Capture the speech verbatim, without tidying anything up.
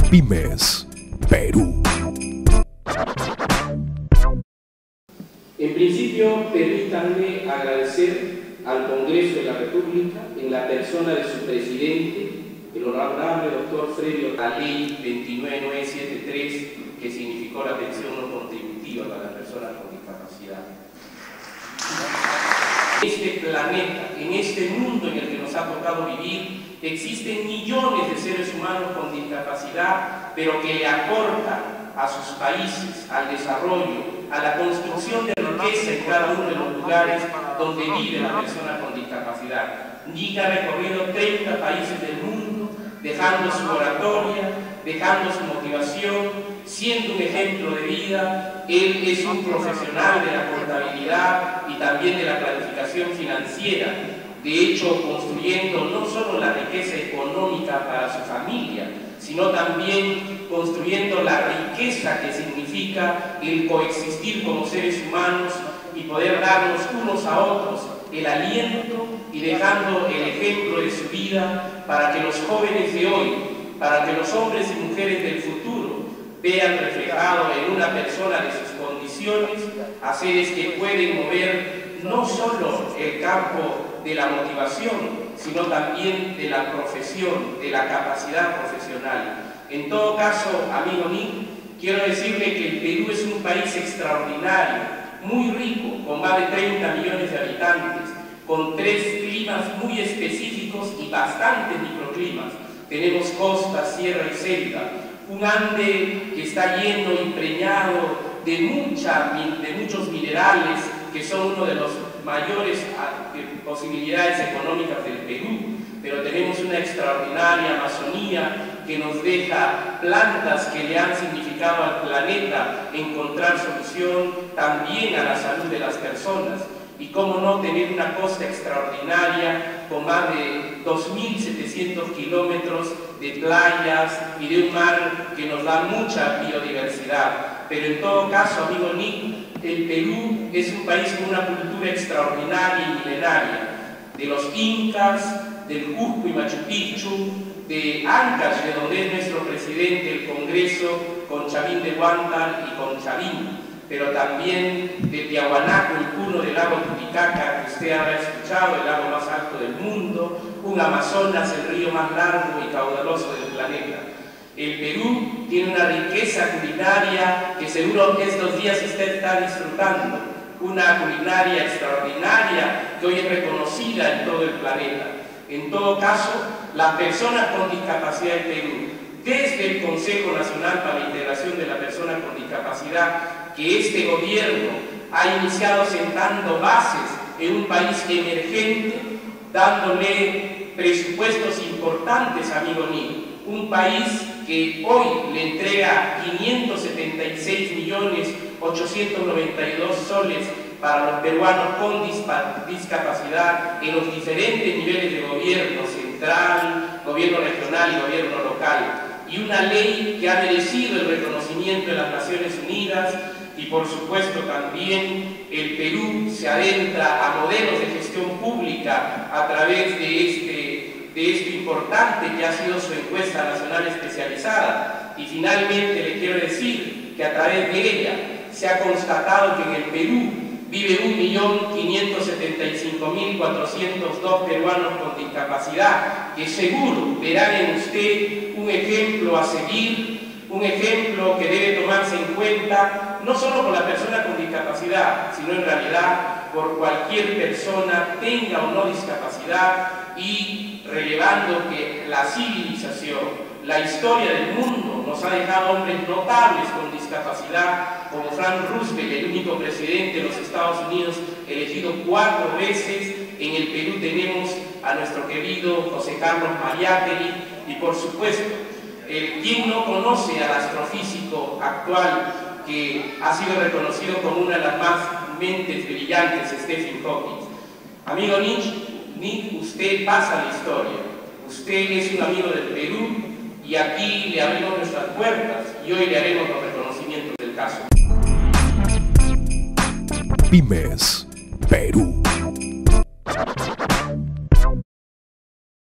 Pymes Perú. En principio, permítanme agradecer al Congreso de la República, en la persona de su presidente, el honorable doctor Fredio, la ley veintinueve mil novecientos setenta y tres, que significó la pensión no contributiva para las personas con discapacidad. En este planeta, en este mundo en el que nos ha tocado vivir, existen millones de seres humanos con discapacidad, pero que le aportan a sus países, al desarrollo, a la construcción de riqueza en cada uno de los lugares donde vive la persona con discapacidad. Nica ha recorrido treinta países del mundo, dejando su oratoria, dejando su motivación, siendo un ejemplo de vida. Él es un profesional de la contabilidad y también de la planificación financiera, de hecho construyendo no solo la riqueza económica para su familia, sino también construyendo la riqueza que significa el coexistir como seres humanos y poder darnos unos a otros el aliento y dejando el ejemplo de su vida para que los jóvenes de hoy, para que los hombres y mujeres del futuro vean reflejado en una persona de sus condiciones a seres que pueden mover no solo el campo de la motivación, sino también de la profesión, de la capacidad profesional. En todo caso, amigo Nick, quiero decirle que el Perú es un país extraordinario, muy rico, con más de treinta millones de habitantes, con tres climas muy específicos y bastantes microclimas. Tenemos costa, sierra y selva, un Ande que está lleno, impregnado de, mucha, de muchos minerales, que son uno de los mayores posibilidades económicas del Perú, pero tenemos una extraordinaria Amazonía que nos deja plantas que le han significado al planeta encontrar solución también a la salud de las personas. Y cómo no tener una costa extraordinaria con más de dos mil setecientos kilómetros de playas y de un mar que nos da mucha biodiversidad. Pero en todo caso, amigo Nick, el Perú es un país con una cultura extraordinaria y milenaria, de los incas, del Cusco y Machu Picchu, de Ancash, de donde es nuestro presidente, el Congreso, con Chavín de Huántar y con Chavín, pero también de Tiahuanaco, el puno del lago Titicaca, que usted habrá escuchado, el lago más alto del mundo, un Amazonas, el río más largo y caudaloso del planeta. El Perú tiene una riqueza culinaria que seguro estos días usted está disfrutando, una culinaria extraordinaria que hoy es reconocida en todo el planeta. En todo caso, las personas con discapacidad en Perú, desde el Consejo Nacional para la Integración de la Persona con Discapacidad, que este gobierno ha iniciado sentando bases en un país emergente, dándole presupuestos importantes, amigo mío, un país que hoy le entrega quinientos setenta y seis millones ochocientos noventa y dos soles para los peruanos con discapacidad en los diferentes niveles de gobierno central, gobierno regional y gobierno local, y una ley que ha merecido el reconocimiento de las Naciones Unidas. Y por supuesto también el Perú se adentra a modelos de gestión pública a través de este, de esto importante que ha sido su encuesta nacional especializada. Y finalmente le quiero decir que a través de ella se ha constatado que en el Perú vive un millón quinientos setenta y cinco mil cuatrocientos dos peruanos con discapacidad, que seguro verán en usted un ejemplo a seguir, un ejemplo que debe tomarse en cuenta no solo por la persona con discapacidad, sino en realidad por cualquier persona, tenga o no discapacidad, y relevando que la civilización, la historia del mundo nos ha dejado hombres notables con discapacidad, como Frank Roosevelt, el único presidente de los Estados Unidos elegido cuatro veces. En el Perú tenemos a nuestro querido José Carlos Mariátegui y por supuesto, Eh, ¿quién no conoce al astrofísico actual que ha sido reconocido como una de las más mentes brillantes, Stephen Hawking? Amigo Nick, Nick, usted pasa la historia. Usted es un amigo del Perú y aquí le abrimos nuestras puertas y hoy le haremos los reconocimientos del caso. Pymes Perú.